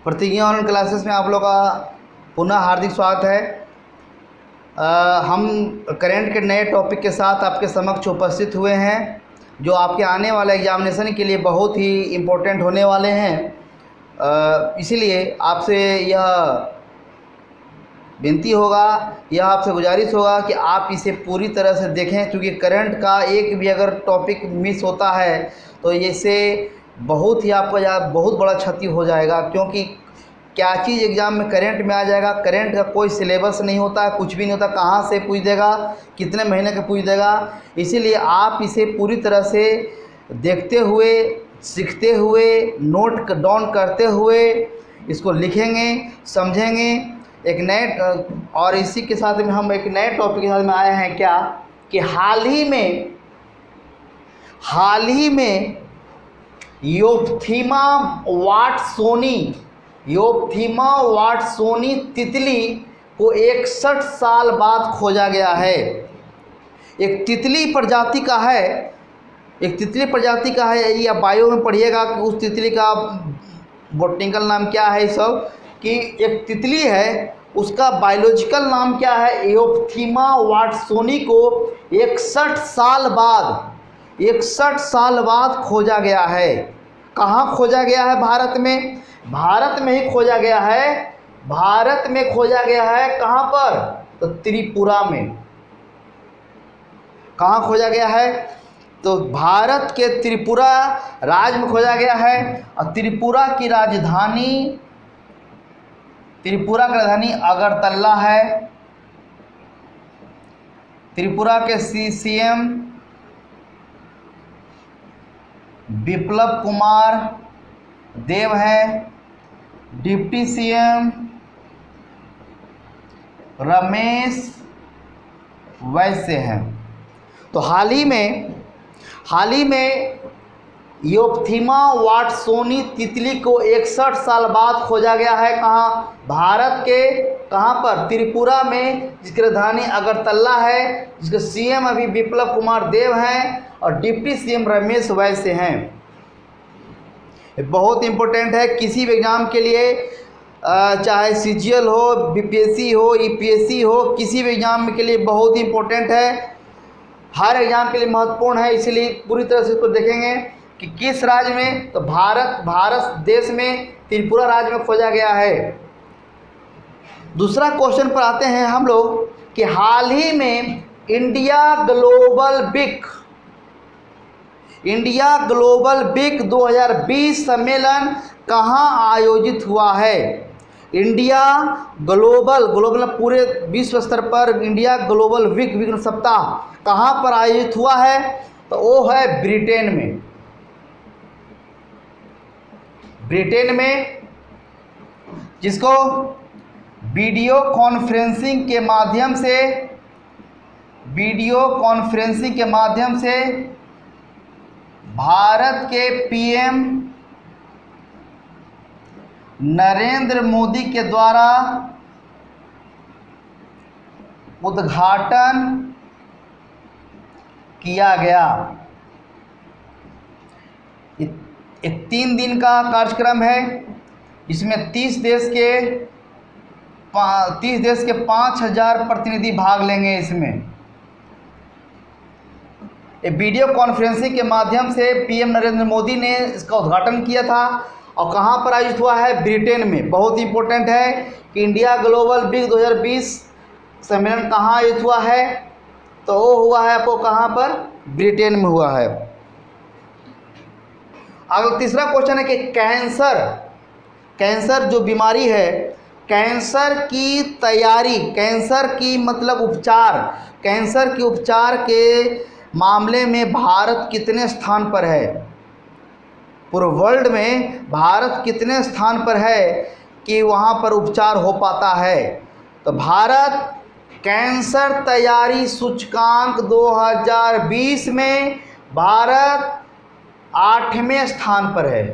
प्रतिज्ञा online classes में आप लोग का पुनः हार्दिक स्वागत है। हम करंट के नए टॉपिक के साथ आपके समक्ष उपस्थित हुए हैं जो आपके आने वाले एग्जामिनेशन के लिए बहुत ही इम्पोर्टेंट होने वाले हैं। इसीलिए आपसे यह विनती होगा, यह आपसे गुजारिश होगा कि आप इसे पूरी तरह से देखें, क्योंकि करंट का एक भी अगर टॉपिक मिस होता है तो इससे बहुत ही आपका बहुत बड़ा क्षति हो जाएगा। क्योंकि क्या चीज़ एग्ज़ाम में करंट में आ जाएगा, करंट का कोई सिलेबस नहीं होता है, कुछ भी नहीं होता, कहाँ से पूछ देगा, कितने महीने का पूछ देगा। इसीलिए आप इसे पूरी तरह से देखते हुए, सीखते हुए, नोट डाउन करते हुए इसको लिखेंगे, समझेंगे। एक नए और इसी के साथ में हम एक नए टॉपिक के साथ में आए हैं क्या कि हाल ही में योप्थिमा वाटसोनी तितली को 61 साल बाद खोजा गया है। एक तितली प्रजाति का है, ये आप बायो में पढ़िएगा कि उस तितली का बॉटनिकल नाम क्या है। सब कि एक तितली है, उसका बायोलॉजिकल नाम क्या है, योप्थिमा वाटसोनी को 61 साल बाद खोजा गया है। कहाँ खोजा गया है? भारत में ही खोजा गया है। भारत में खोजा गया है। कहाँ पर? तो त्रिपुरा में। कहाँ खोजा गया है? तो भारत के त्रिपुरा राज्य में खोजा गया है। और त्रिपुरा की राजधानी अगरतला है। त्रिपुरा के सीएम बिप्लब कुमार देव हैं। डिप्टी सीएम रमेश वैश्य हैं। तो हाल ही में योप्थिमा वाटसोनी तितली को 61 साल बाद खोजा गया है। कहाँ? भारत के कहाँ पर? त्रिपुरा में, जिसकी राजधानी अगरतला है, जिसके सीएम अभी बिप्लब कुमार देव हैं और डिप्टी सीएम रमेश वैश्य हैं। बहुत इंपॉर्टेंट है किसी भी एग्ज़ाम के लिए, चाहे सीजीएल हो, बीपीएससी हो, ईपीएससी हो, किसी भी एग्ज़ाम के लिए बहुत इंपॉर्टेंट है। हर एग्ज़ाम के लिए महत्वपूर्ण है। इसीलिए पूरी तरह से इसको देखेंगे कि किस राज्य में। तो भारत देश में त्रिपुरा राज्य में खोजा गया है। दूसरा क्वेश्चन पर आते हैं हम लोग कि हाल ही में इंडिया ग्लोबल बिग 2020 सम्मेलन कहाँ आयोजित हुआ है? इंडिया ग्लोबल पूरे विश्व स्तर पर इंडिया ग्लोबल विग सप्ताह कहाँ पर आयोजित हुआ है? तो वो है ब्रिटेन में, जिसको वीडियो कॉन्फ्रेंसिंग के माध्यम से भारत के पीएम नरेंद्र मोदी के द्वारा उद्घाटन किया गया। एक 3 दिन का कार्यक्रम है, जिसमें 30 देश के 5000 प्रतिनिधि भाग लेंगे। इसमें वीडियो कॉन्फ्रेंसिंग के माध्यम से पीएम नरेंद्र मोदी ने इसका उद्घाटन किया था। और कहाँ पर आयोजित हुआ है? ब्रिटेन में। बहुत इंपॉर्टेंट है कि इंडिया ग्लोबल बिग 2020 सम्मेलन कहाँ आयोजित हुआ है? तो वो हुआ है आपको कहाँ पर? ब्रिटेन में हुआ है। अगला तीसरा क्वेश्चन है कि कैंसर जो बीमारी है, कैंसर की तैयारी, कैंसर की मतलब उपचार, कैंसर के उपचार के मामले में भारत कितने स्थान पर है? पूरे वर्ल्ड में भारत कितने स्थान पर है कि वहाँ पर उपचार हो पाता है? तो भारत कैंसर तैयारी सूचकांक 2020 में भारत 8वें स्थान पर है।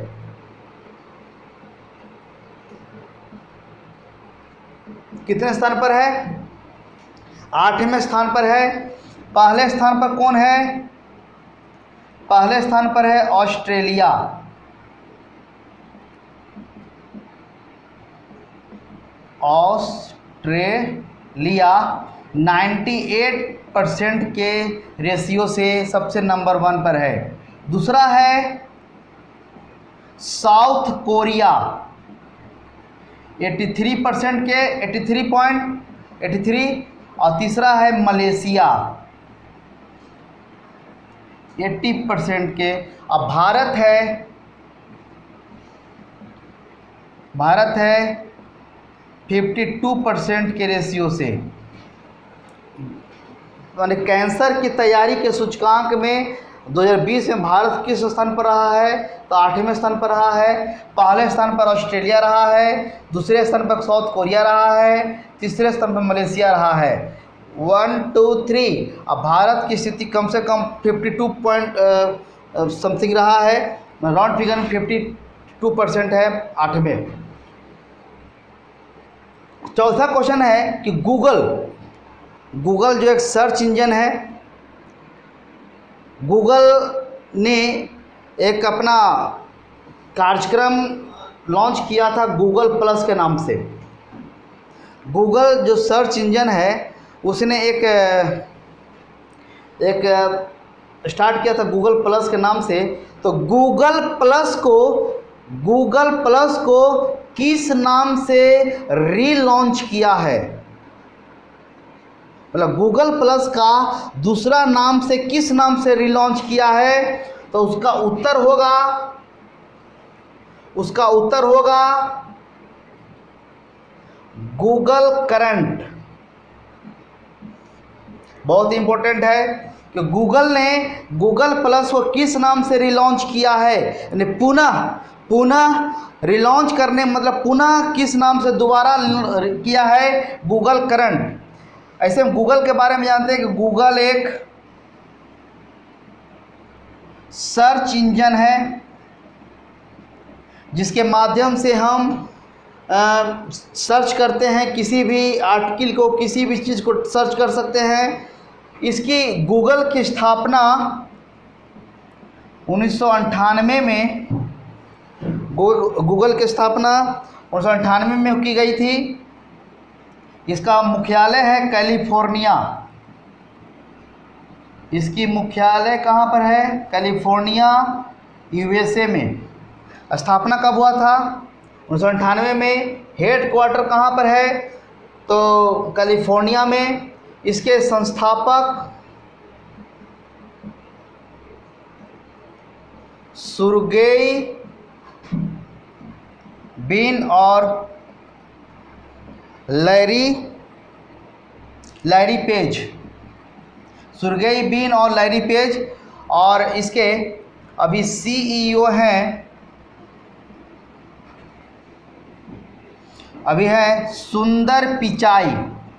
कितने स्थान पर है? 8वें स्थान पर है। पहले स्थान पर कौन है? पहले स्थान पर है ऑस्ट्रेलिया। ऑस्ट्रेलिया 98% के रेशियो से सबसे नंबर 1 पर है। दूसरा है साउथ कोरिया 83% के 83.83, और तीसरा है मलेशिया 80% के। अब भारत है 52% के रेशियो से। यानी कैंसर की तैयारी के सूचकांक में 2020 में भारत किस स्थान पर रहा है? तो 8वें स्थान पर रहा है। पहले स्थान पर ऑस्ट्रेलिया रहा है, दूसरे स्थान पर साउथ कोरिया रहा है, तीसरे स्थान पर मलेशिया रहा है। 1 2 3। अब भारत की स्थिति कम से कम 52 पॉइंट समथिंग रहा है, राउंड फिगर में 52% है 8वें। चौथा क्वेश्चन है कि गूगल जो एक सर्च इंजन है, गूगल ने एक अपना कार्यक्रम लॉन्च किया था गूगल प्लस के नाम से। गूगल जो सर्च इंजन है उसने एक स्टार्ट किया था गूगल प्लस के नाम से। तो गूगल प्लस को किस नाम से रीलॉन्च किया है? मतलब गूगल प्लस का दूसरा नाम से किस नाम से रीलॉन्च किया है? तो उसका उत्तर होगा गूगल करंट। बहुत इंपॉर्टेंट है कि गूगल ने गूगल प्लस को किस नाम से रीलॉन्च किया है, यानी पुनः रीलॉन्च करने मतलब पुनः किस नाम से दोबारा किया है? Google current. ऐसे हम गूगल के बारे में जानते हैं कि गूगल एक सर्च इंजन है जिसके माध्यम से हम सर्च करते हैं, किसी भी आर्टिकल को, किसी भी चीज़ को सर्च कर सकते हैं। इसकी गूगल की स्थापना 1998 में गूगल की स्थापना 1998 में की गई थी। इसका मुख्यालय है कैलिफोर्निया। इसकी मुख्यालय कहाँ पर है? कैलिफोर्निया USA में। स्थापना कब हुआ था? 1998 में। हेड क्वार्टर कहाँ पर है? तो कैलिफोर्निया में। इसके संस्थापक सुर्गेई बिन और लैरी पेज। सुर्गेई बिन और लैरी पेज। और इसके अभी CEO हैं सुंदर पिचाई।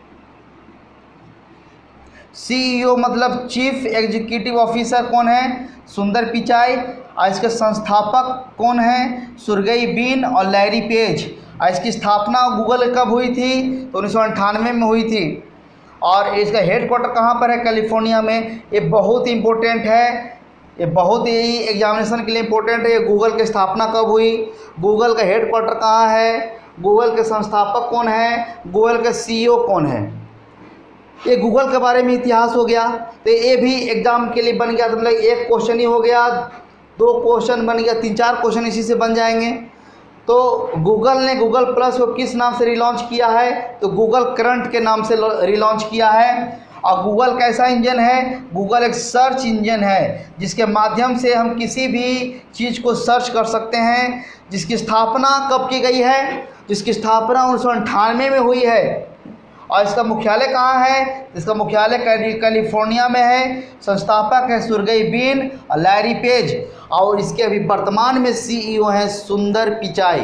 CEO मतलब चीफ एग्जीक्यूटिव ऑफिसर कौन है? सुंदर पिचाई। और इसके संस्थापक कौन हैं? सुर्गेई बिन और लैरी पेज। और इसकी स्थापना गूगल कब हुई थी? तो 1998 में हुई थी। और इसका हेड क्वार्टर कहाँ पर है? कैलिफोर्निया में। ये बहुत इंपॉर्टेंट है, ये बहुत ही एग्जामिनेशन के लिए इंपॉर्टेंट है। ये गूगल की स्थापना कब हुई, गूगल का हेड क्वार्टर कहाँ है, गूगल के संस्थापक कौन है, गूगल के CEO कौन है। ये गूगल के बारे में इतिहास हो गया। तो ये भी एग्जाम के लिए बन गया। तो मतलब एक क्वेश्चन ही हो गया, 2 क्वेश्चन बन गया, 3-4 क्वेश्चन इसी से बन जाएंगे। तो गूगल ने गूगल प्लस को किस नाम से रीलॉन्च किया है? तो गूगल करंट के नाम से रीलॉन्च किया है। और गूगल कैसा इंजन है? गूगल एक सर्च इंजन है जिसके माध्यम से हम किसी भी चीज़ को सर्च कर सकते हैं। जिसकी स्थापना कब की गई है? जिसकी स्थापना 1998 में हुई है। और इसका मुख्यालय कहाँ है? इसका मुख्यालय कैलिफोर्निया में है। संस्थापक है सुर्गेई बिन और लैरी पेज। और इसके अभी वर्तमान में CEO हैं सुंदर पिचाई।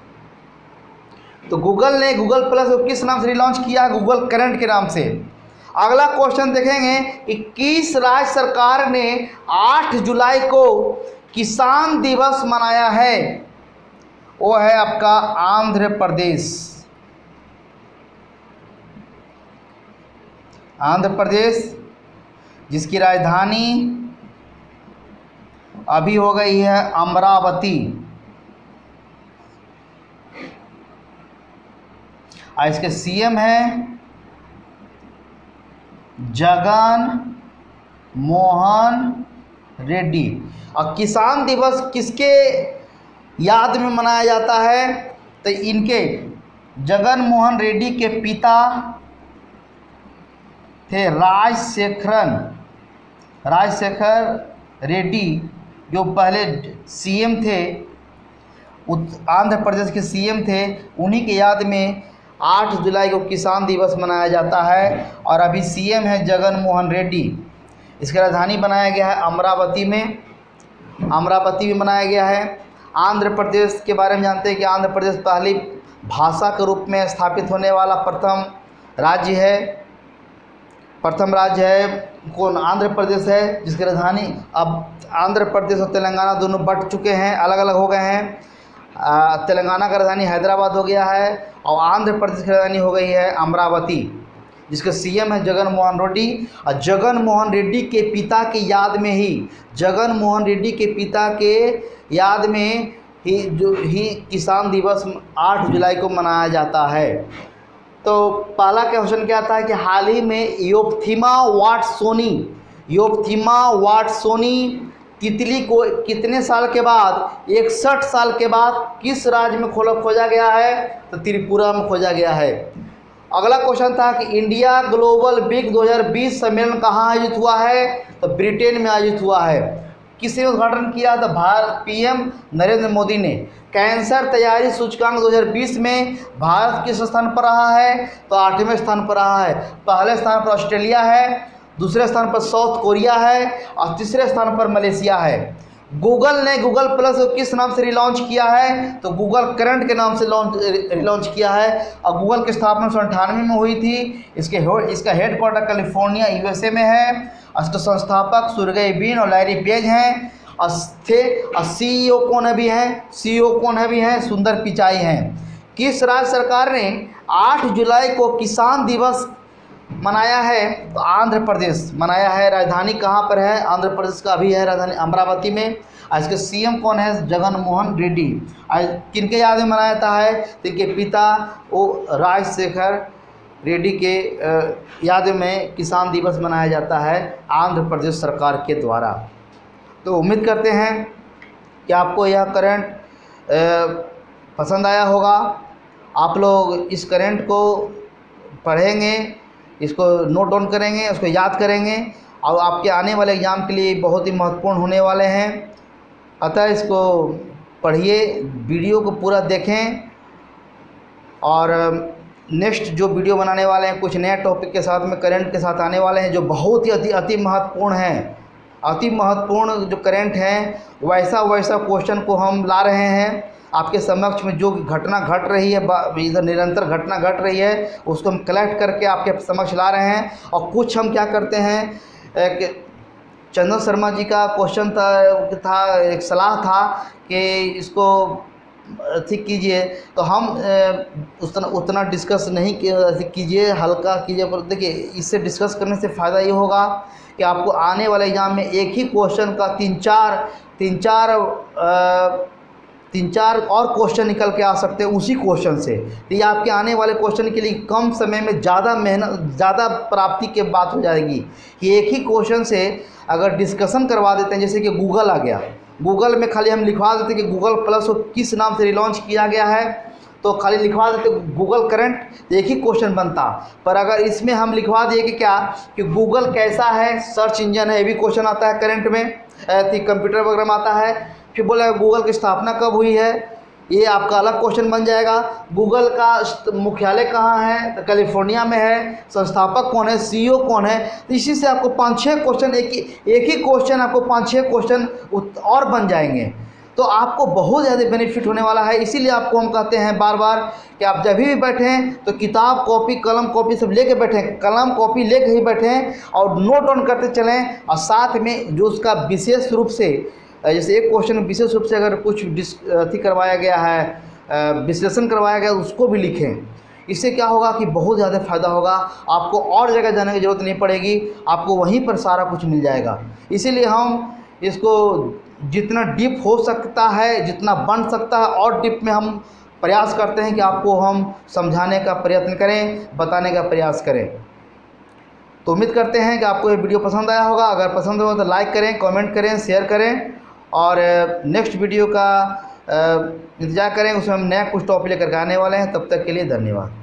तो गूगल ने गूगल प्लस को किस नाम से रिलॉन्च किया? गूगल करंट के नाम से। अगला क्वेश्चन देखेंगे कि किस राज्य सरकार ने 8 जुलाई को किसान दिवस मनाया है? वो है आपका आंध्र प्रदेश। आंध्र प्रदेश जिसकी राजधानी अभी हो गई है अमरावती। और इसके सीएम हैं जगन मोहन रेड्डी। और किसान दिवस किसके याद में मनाया जाता है? तो इनके जगन मोहन रेड्डी के पिता थे राजशेखर रेड्डी, जो पहले सीएम थे, आंध्र प्रदेश के सीएम थे। उन्हीं के याद में 8 जुलाई को किसान दिवस मनाया जाता है। और अभी सीएम है जगन मोहन रेड्डी। इसका राजधानी बनाया गया है अमरावती में, अमरावती में बनाया गया है। आंध्र प्रदेश के बारे में जानते हैं कि आंध्र प्रदेश पहली भाषा के रूप में स्थापित होने वाला प्रथम राज्य है। कौन? आंध्र प्रदेश है, जिसकी राजधानी अब आंध्र प्रदेश और तेलंगाना दोनों बट चुके हैं, अलग अलग हो गए हैं। तेलंगाना का राजधानी हैदराबाद हो गया है और आंध्र प्रदेश की राजधानी हो गई है अमरावती, जिसके सीएम है जगन मोहन रेड्डी। और जगन मोहन रेड्डी के पिता की याद में ही, जगन मोहन रेड्डी के पिता के याद में ही किसान दिवस 8 जुलाई को मनाया जाता है। तो पहला क्वेश्चन क्या था कि हाल ही में योप्थिमा वाटसोनी तितली को कितने साल के बाद, 61 साल के बाद किस राज्य में खोजा गया है? तो त्रिपुरा में खोजा गया है। अगला क्वेश्चन था कि इंडिया ग्लोबल बिग 2020 सम्मेलन कहाँ आयोजित हुआ है? तो ब्रिटेन में आयोजित हुआ है। किसने उद्घाटन किया? तो भारत पीएम नरेंद्र मोदी ने। कैंसर तैयारी सूचकांक 2020 में भारत किस स्थान पर रहा है? तो 8वें स्थान पर रहा है। पहले स्थान पर ऑस्ट्रेलिया है, दूसरे स्थान पर साउथ कोरिया है और तीसरे स्थान पर मलेशिया है। गूगल ने गूगल प्लस को किस नाम से रिलॉन्च किया है? तो गूगल करंट के नाम से रिलॉन्च किया है। और गूगल की स्थापना 1998 में हुई थी। इसका हेडक्वार्टर कैलिफोर्निया यूएसए में है। इसके संस्थापक सुर्गेई बिन और लैरी पेज हैं। और सीईओ कौन है भी हैं? सुंदर पिचाई हैं। किस राज्य सरकार ने 8 जुलाई को किसान दिवस मनाया है? तो आंध्र प्रदेश मनाया है। राजधानी कहाँ पर है? आंध्र प्रदेश का भी है राजधानी अमरावती में। इसके सीएम कौन है? जगन मोहन रेड्डी। किनके याद में मनाया जाता है? तो इनके पिता राजशेखर रेड्डी के याद में किसान दिवस मनाया जाता है आंध्र प्रदेश सरकार के द्वारा। तो उम्मीद करते हैं कि आपको यह करंट पसंद आया होगा। आप लोग इस करंट को पढ़ेंगे, इसको नोट डाउन करेंगे, उसको याद करेंगे और आपके आने वाले एग्ज़ाम के लिए बहुत ही महत्वपूर्ण होने वाले हैं। अतः इसको पढ़िए, वीडियो को पूरा देखें और नेक्स्ट जो वीडियो बनाने वाले हैं कुछ नया टॉपिक के साथ में, करंट के साथ आने वाले हैं जो बहुत ही अति महत्वपूर्ण हैं। अति महत्वपूर्ण जो करंट हैं वैसा क्वेश्चन को हम ला रहे हैं आपके समक्ष में। जो घटना घट रही है, इधर निरंतर घटना घट रही है, उसको हम कलेक्ट करके आपके समक्ष ला रहे हैं। और कुछ हम क्या करते हैं, चंदन शर्मा जी का क्वेश्चन था, एक सलाह था कि इसको ठीक कीजिए, तो हम उतना डिस्कस नहीं कीजिए, हल्का कीजिए। पर देखिए, इससे डिस्कस करने से फ़ायदा ये होगा कि आपको आने वाले एग्ज़ाम में एक ही क्वेश्चन का तीन चार और क्वेश्चन निकल के आ सकते हैं उसी क्वेश्चन से। तो ये आपके आने वाले क्वेश्चन के लिए कम समय में ज़्यादा प्राप्ति के बात हो जाएगी कि एक ही क्वेश्चन से अगर डिस्कशन करवा देते हैं। जैसे कि गूगल आ गया, गूगल में खाली हम लिखवा देते कि गूगल प्लस को किस नाम से रिलॉन्च किया गया है, तो खाली लिखवा देते गूगल करंट, तो एक ही क्वेश्चन बनता। पर अगर इसमें हम लिखवा दिए कि क्या कि गूगल कैसा है, सर्च इंजन है, ये भी क्वेश्चन आता है करंट में, कंप्यूटर वगैरह में आता है। फिर बोला गूगल की स्थापना कब हुई है, ये आपका अलग क्वेश्चन बन जाएगा। गूगल का मुख्यालय कहाँ है, तो कैलिफोर्निया में है। संस्थापक कौन है, सीईओ कौन है। तो इसी से आपको 5-6 क्वेश्चन, एक ही क्वेश्चन आपको 5-6 क्वेश्चन और बन जाएंगे। तो आपको बहुत ज़्यादा बेनिफिट होने वाला है। इसीलिए आपको हम कहते हैं बार बार कि आप जब भी बैठें तो किताब कॉपी कलम कॉपी सब लेके बैठें, कलम कॉपी लेके ही बैठें और नोट डाउन करते चलें। और साथ में जो उसका विशेष रूप से, जैसे एक क्वेश्चन विशेष रूप से अगर कुछ करवाया गया है, विश्लेषण करवाया गया, उसको भी लिखें। इससे क्या होगा कि बहुत ज़्यादा फ़ायदा होगा, आपको और जगह जाने की ज़रूरत नहीं पड़ेगी, आपको वहीं पर सारा कुछ मिल जाएगा। इसीलिए हम इसको जितना डीप हो सकता है, जितना बन सकता है और डीप में हम प्रयास करते हैं कि आपको हम समझाने का प्रयत्न करें, बताने का प्रयास करें। तो उम्मीद करते हैं कि आपको ये वीडियो पसंद आया होगा। अगर पसंद हो तो लाइक करें, कमेंट करें, शेयर करें और नेक्स्ट वीडियो का इंतज़ार करें। उसमें हम नया कुछ टॉपिक लेकर के आने वाले हैं। तब तक के लिए धन्यवाद।